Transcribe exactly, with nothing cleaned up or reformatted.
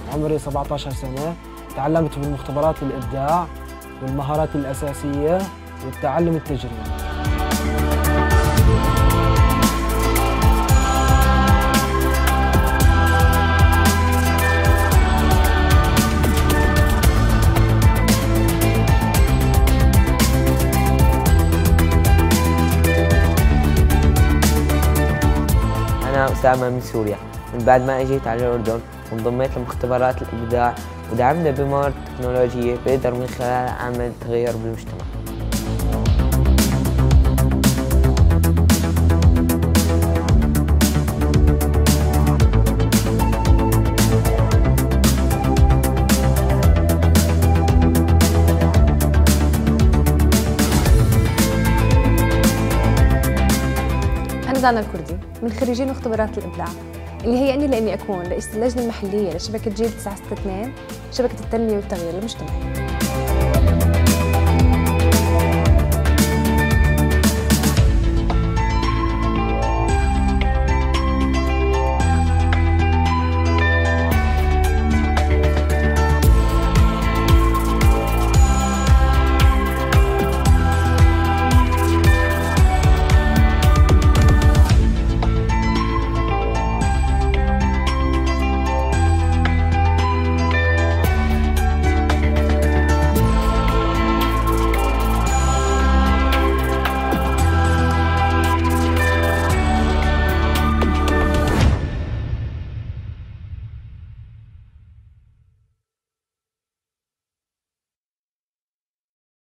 عمري سبعة عشر سنة. تعلمت بالمختبرات الإبداع والمهارات الأساسية والتعلم التجريبي. أنا أسامة من سوريا، من بعد ما أجيت على الأردن وانضميت لمختبرات الإبداع ودعمنا بمهارات تكنولوجية بقدر من خلالها أعمل تغير بالمجتمع. أنا زانا الكردي من خريجين مختبرات الإبداع اللي هيئني لإني أكون رئيسة اللجنة المحلية لشبكة جيل تسعة ستة اثنين، شبكة التنمية والتغيير المجتمعي.